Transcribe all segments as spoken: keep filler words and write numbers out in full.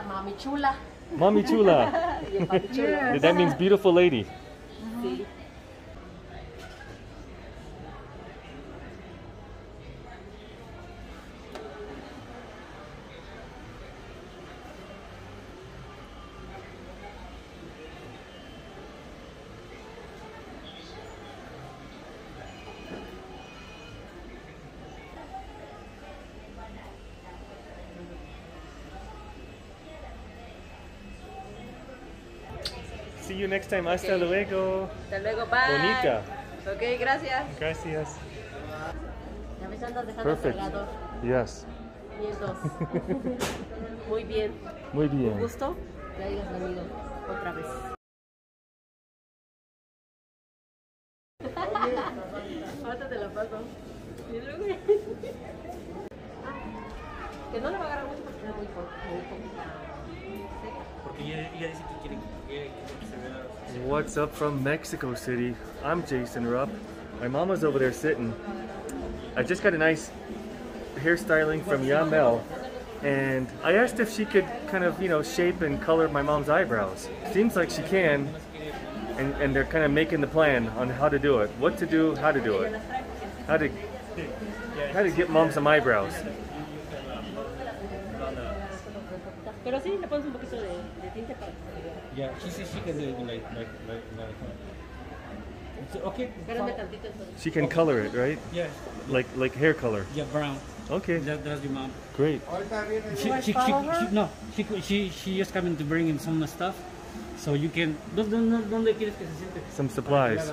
Mami Chula. Mami Chula. Yeah. That means beautiful lady. Sí. See you next time. Hasta okay. luego. Hasta luego. Bye. Bonita. Ok, gracias. Gracias. Ya me están dejando Perfect. el cargador. Yes. Vientos. Muy bien. Muy bien. Un gusto. Ya digas amigo otra vez. Ahorita te la paso. Que no le va a agarrar mucho porque es muy poquita. Porque ella, ella dice que quiere que se vea. What's up from Mexico City? I'm Jason Rupp. My mama's over there sitting. I just got a nice hairstyling from Yamel, and I asked if she could kind of, you know, shape and color my mom's eyebrows. Seems like she can, and, and they're kind of making the plan on how to do it. What to do, how to do it. How to, how to get mom some eyebrows. Pero sí, le pones un poquito de, de tinte para que se vea. Yeah, she says she can do it like, like, like, like. It's okay. Espérame tantito entonces. She can color it, right? Yeah. Like like hair color. Yeah, brown. Okay. That, that's your mom. Great. She, she, she, she, no, she, she, she just coming to bring in some stuff, so you can. ¿Dónde quieres que se siente? Some supplies.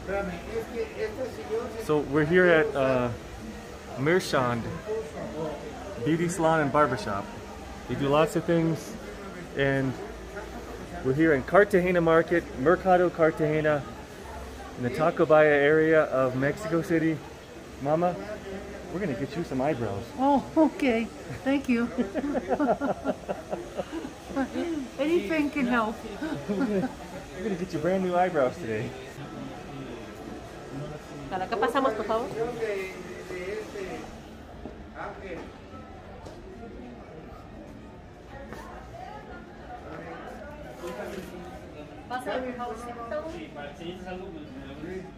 So we're here at uh, Mirshand Beauty Salon and Barbershop. They do lots of things, and we're here in Cartegena Market, Mercado Cartegena, in the Tacubaya area of Mexico City. Mama, we're gonna get you some eyebrows. Oh, okay. Thank you. Anything can help. We're gonna, we're gonna get you brand new eyebrows today. ¿Para acá pasamos, por favor? Pasa, por favor. Sí, para si es algo, pues me lo.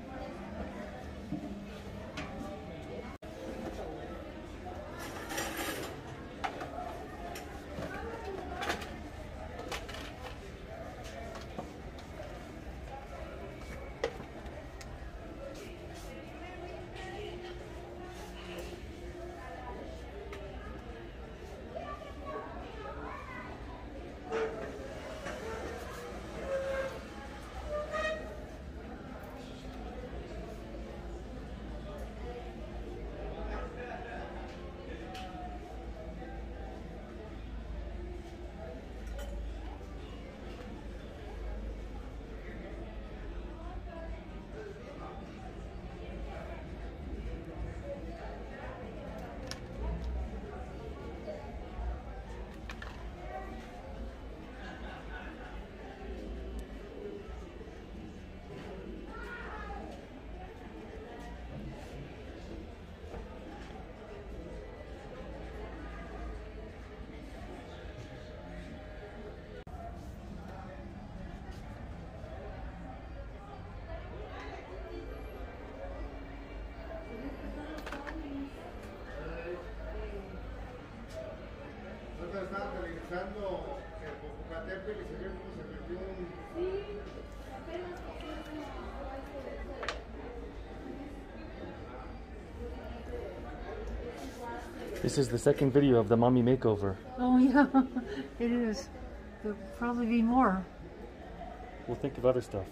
This is the second video of the mommy makeover. Oh yeah, it is. There'll probably be more. We'll think of other stuff.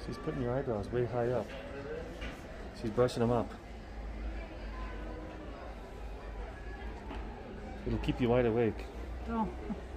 She's putting your eyebrows way high up. She's brushing them up. It'll keep you wide awake. Oh.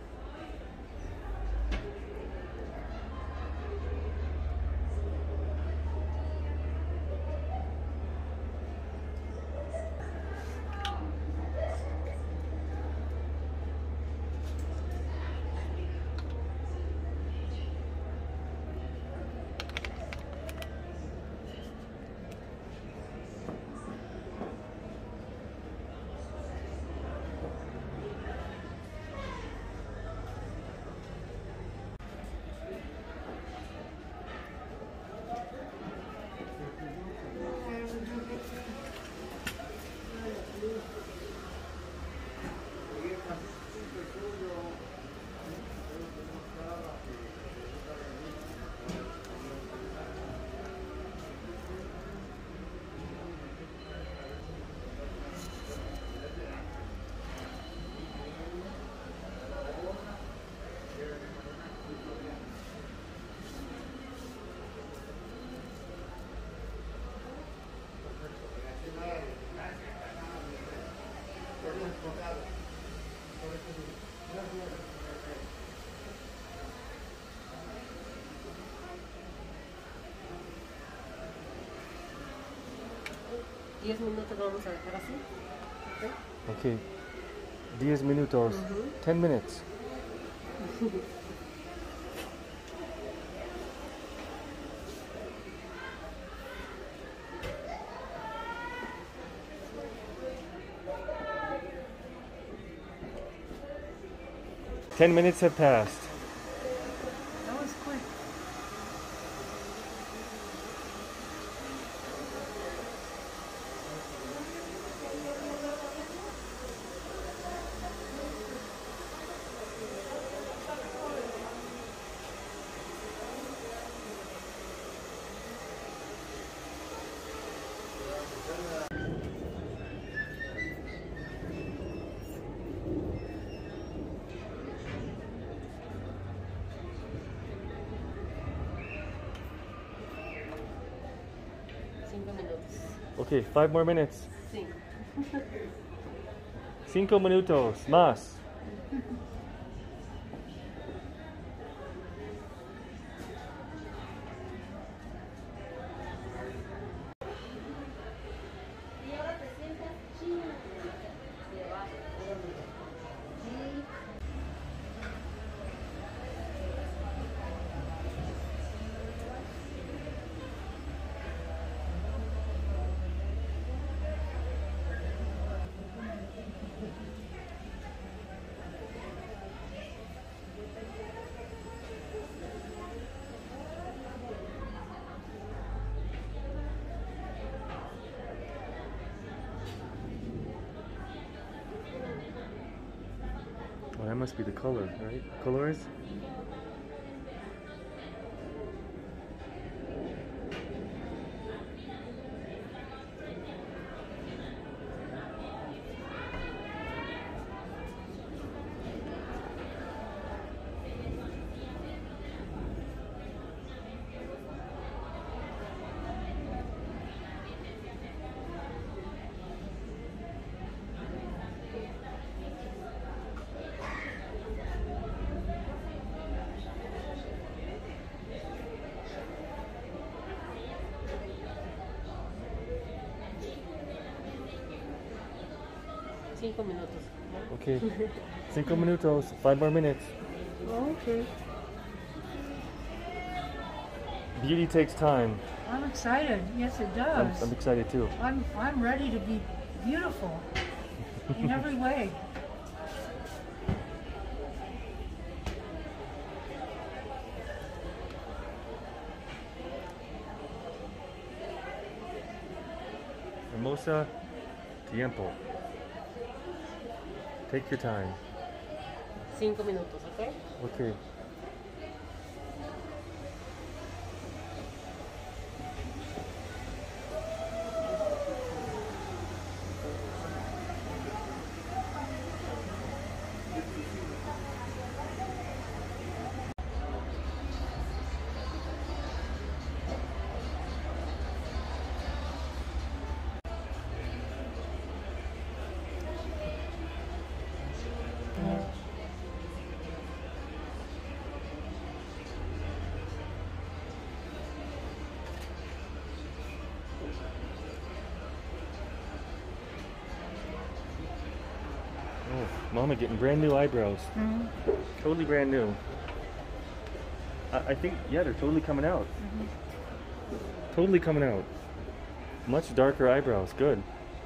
diez minutos lo vamos a dejar así. Okay. diez minutos. Uh-huh. ten minutes. Ten minutes have passed. That was quick. Cinco minutos. Okay, five more minutes. Cinco. Cinco minutos. Más. Y ahora te sientas chino. Y abajo. Sí. Oh, that must be the color, right? Colors? Cinco minutos. ¿no? Okay. Cinco minutos. Five more minutes. Okay. Beauty takes time. I'm excited. Yes, it I'm, does. I'm excited too. I'm I'm ready to be beautiful in every way. Hermosa tiempo. Take your time. Cinco minutos, ¿ok? Okay. Mama getting brand new eyebrows. Mm-hmm. Totally brand new. I, I think, yeah, they're totally coming out. Mm-hmm. Totally coming out. Much darker eyebrows. Good.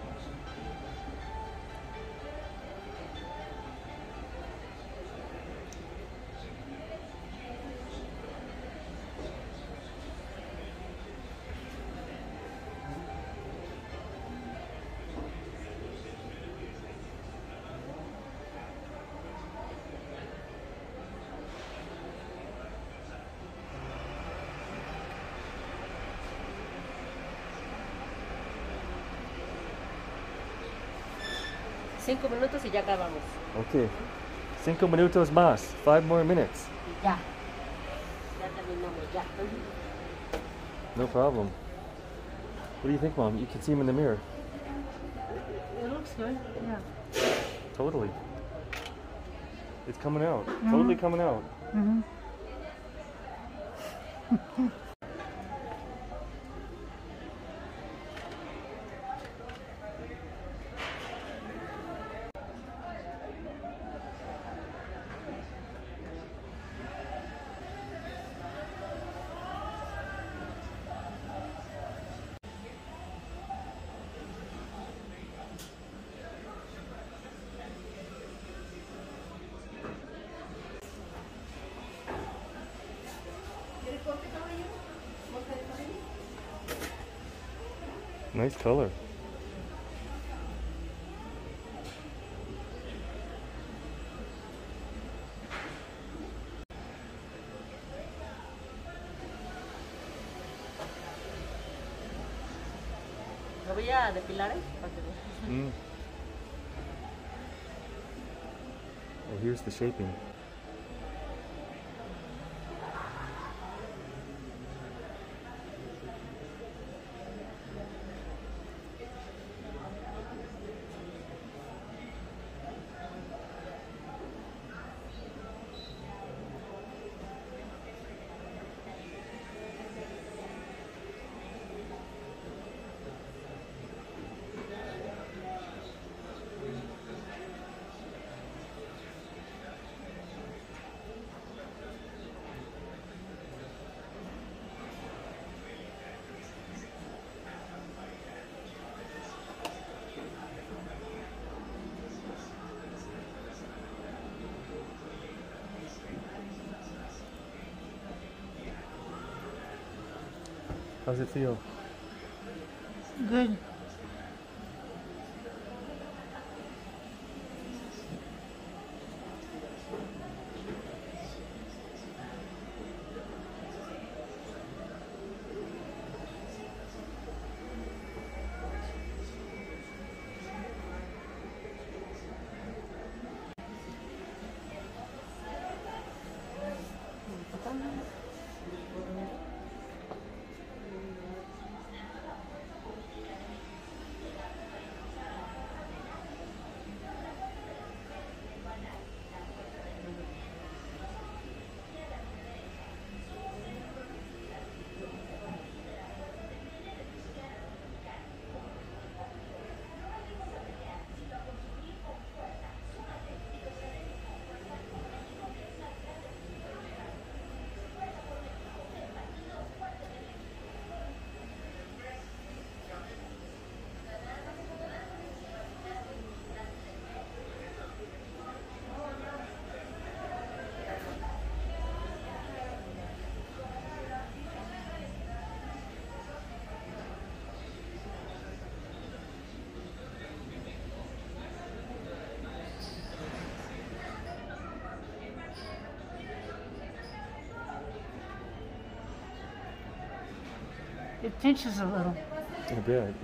Cinco minutos y ya acabamos. Okay. Cinco minutos más. Five more minutes. Y ya. Ya terminamos, ya. No problem. What do you think, Mom? You can see him in the mirror. It looks good. Yeah. Totally. It's coming out. Mm-hmm. Totally coming out. Mm-hmm. Nice color. Lo voy a depilar, ¿eh? Para que veas. Mm. Oh, here's the shaping. How's it feel? Good. It pinches a little. I bet.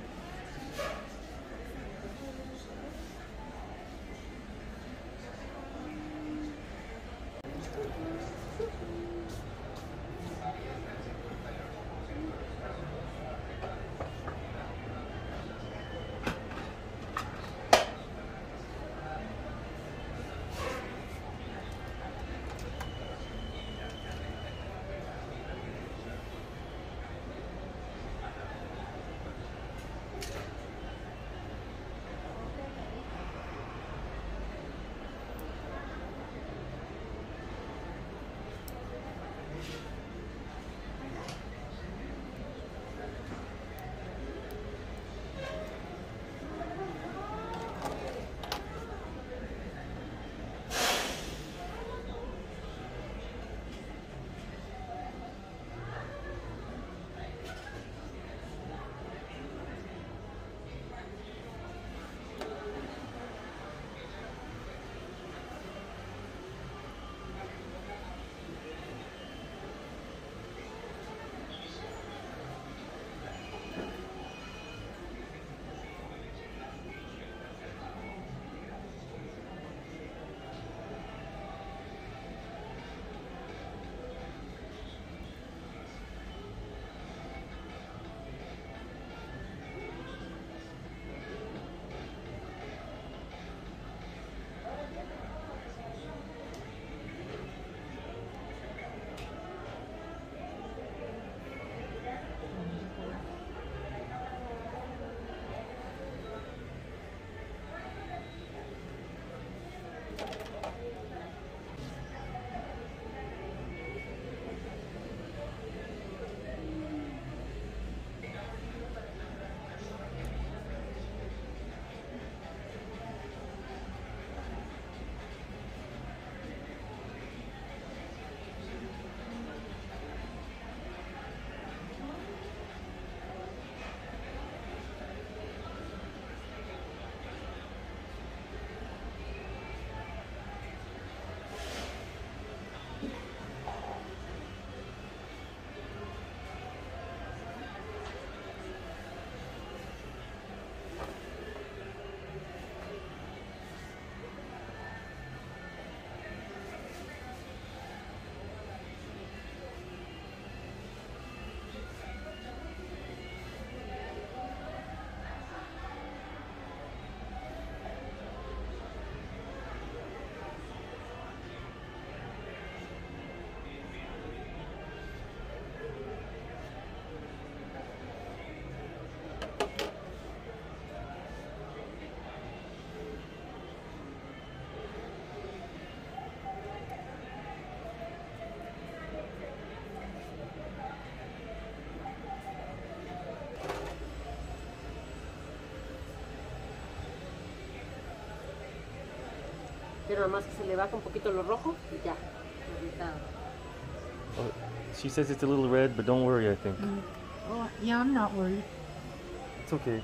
nada más que se le baja un poquito lo rojo y ya. Ahorita. Oh, she says it's a little red, but don't worry, I think. Mm. Oh, yeah, I'm not worried. It's okay.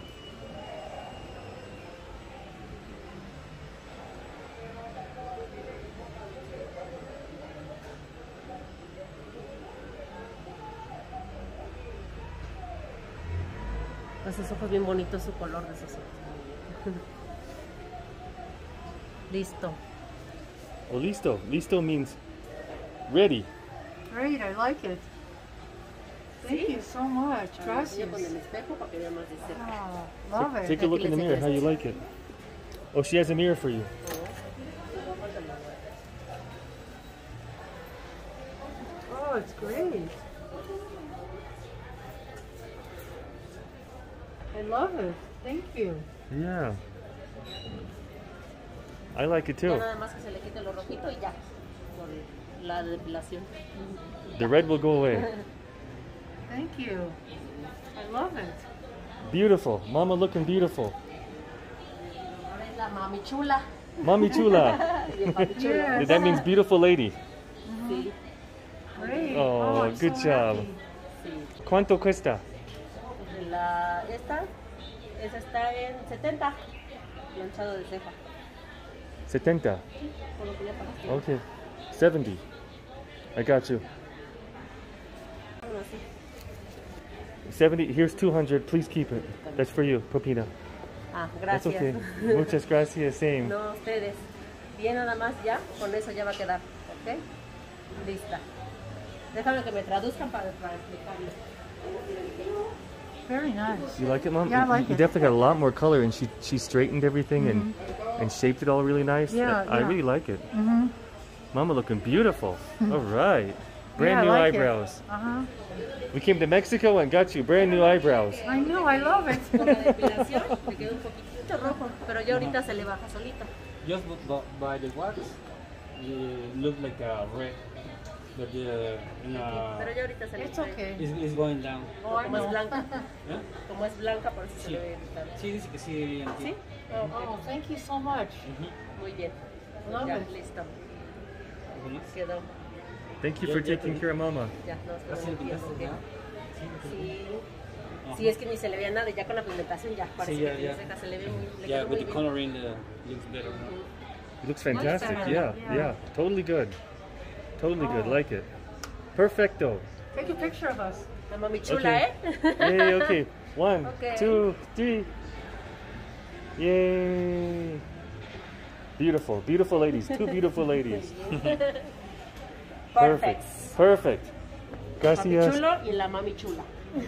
Esos ojos bien bonitos, su color de esos ojos. Listo. Oh, listo. Listo means ready. Great, I like it. Thank ¿Sí? you so much. Yo Gracias. con el espejo para que vea más de cerca. Oh, love it. Take a look in the mirror, how you like it. Oh, she has a mirror for you. Oh, it's great. I love it. Thank you. Yeah. I like it Ya too. nada más que se le quite lo rojito y ya. Por la depilación. The red will go away. Thank you. I love it. Beautiful. Mama looking beautiful. Ahora es la mami chula. Mami chula. Y el papi chula. Yes. That means beautiful lady. Sí, Great. Oh, I'm good so job. happy. sí. ¿Cuánto cuesta? La, esta, esa está en setenta. Planchado de ceja. setenta. Por lo que ya pagaste. Okay. seventy. I got you. Bueno, así. seventy. Here's two hundred. Please keep it. That's for you, Propina. Ah, That's gracias. okay. Muchas gracias. Same. No, ustedes. Bien, nada más ya, con eso ya va a quedar. ¿Ok? Lista. Déjame que me traduzcan para, para explicarles. Very nice. You like it, Mom? Yeah, I You- like you it. definitely got a lot more color, and she she straightened everything and and shaped it all really nice. Yeah, I, I yeah. really like it. Mm-hmm. Mama looking beautiful. All right. Brand Yeah, I new like it. eyebrows. Uh-huh. We came to Mexico and got you brand new eyebrows. I know, I love it. Con la depilación le quedó un poquitito rojo, pero ya ahorita se le baja solita. Just b- b- by the wax, it look like a red, but uh, in, uh, Pero ya ahorita se le It's baja. okay. it's, it's going down. Oh, I Como es know. blanca, ¿Eh? como es blanca, por eso se Sí. le ve irritado. Sí, dice que sí. ¿Sí? Oh, thank you so much. Muy bien. Love Ya, it. listo. Ujú. Quedó. Thank you Yeah, for yeah, taking yeah. care of Mama. Ya, no, Así se lo me pintaste, ¿ok? ¿ya? Sí. Ajá. Sí, es que ni se le veía nada, ya con la pigmentación ya parece Sí, ya, que ya. tiene ceja, se le ve muy, le Yeah, quedó with muy the bien. coloring, uh, looks better. No? It looks fantastic. better, Yeah, yeah. yeah. Totally good. Totally good. Oh. Like it. Perfecto. Take a picture of us. La mami chula, Okay. ¿eh? Yay, okay. One, Okay. two, three. Yay. Beautiful, beautiful ladies. Two beautiful ladies. Perfect. Perfect. Papi Gracias. chulo y la mami chula.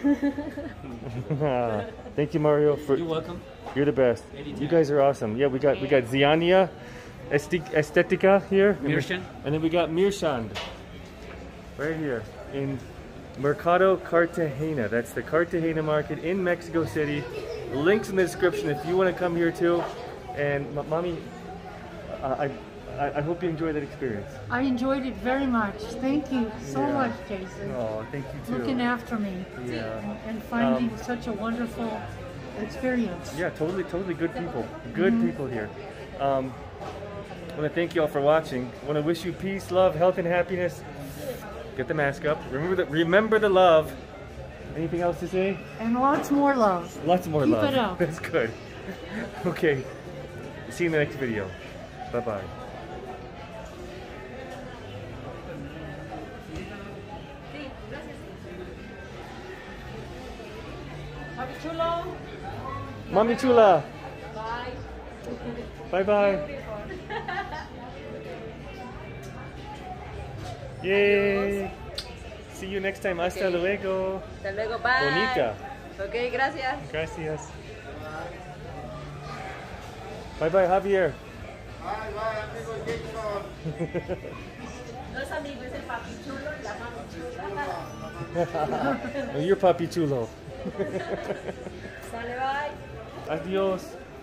Thank you, Mario. For You're welcome. you're the best. Anytime. You guys are awesome. Yeah, we got we got Ziania Esti- Estetika here, and we- Mirshand. and then we got Mirshand right here in Mercado Cartegena. That's the Cartegena Market in Mexico City. Links in the description if you want to come here too. And M- mommy, uh, I, I I hope you enjoyed that experience. I enjoyed it very much. Thank you so Yeah. much, Jason. Oh, thank you too. Looking after me Yeah. and, and finding Um, such a wonderful experience. Yeah, totally, totally good people. Good people here. Um, I want to thank you all for watching. I want to wish you peace, love, health, and happiness. Get the mask up. Remember the remember the love. Anything else to say? And lots more love. Lots more Keep love. it up. That's good. Okay. See you in the next video. Bye bye. Sí, gracias. Papi chulo. Mami chula. Bye. Bye bye. Yay. See you next time. Hasta Okay. luego. Hasta luego, bye. Bonita. Ok, gracias. Gracias. Bye bye, Javier. Bye, bye, amigo Jason. No es amigo, es el papi chulo y la mami chula. Oh, you're Papi Chulo. Sale, bye. Adios.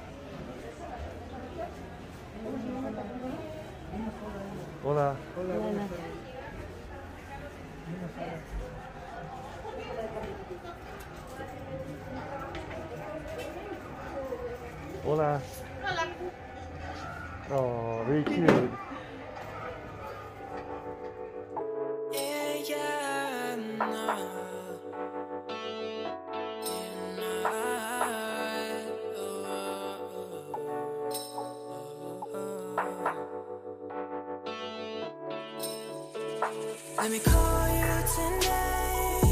Hola. Hola. Oh, very cute. Let me call you tonight.